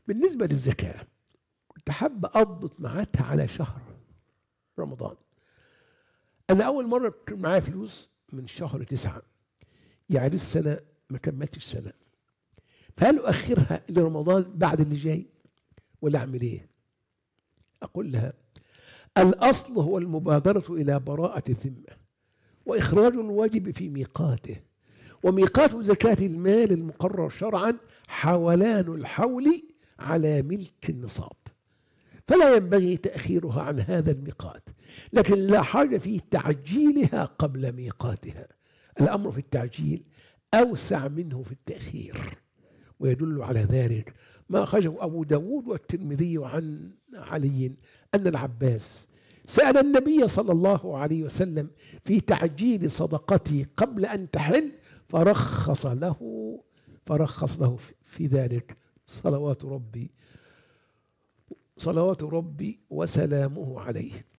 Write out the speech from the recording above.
بالنسبة للزكاة كنت حابة أضبط ميعادها على شهر رمضان. أنا أول مرة كان معايا فلوس من شهر 9، يعني السنة ما كملتش سنة، فهل أؤخرها لرمضان بعد اللي جاي ولا أعمل إيه؟ أقول لها الأصل هو المبادرة إلى براءة الذمة وإخراج الواجب في ميقاته، وميقات زكاة المال المقرر شرعا حولان الحول على ملك النصاب، فلا ينبغي تأخيرها عن هذا الميقات، لكن لا حاجة في تعجيلها قبل ميقاتها. الأمر في التعجيل أوسع منه في التأخير، ويدل على ذلك ما أخرجه أبو داود والترمذي عن علي أن العباس سأل النبي صلى الله عليه وسلم في تعجيل صدقته قبل أن تحل فرخص له في ذلك صلوات ربي وسلامه عليه.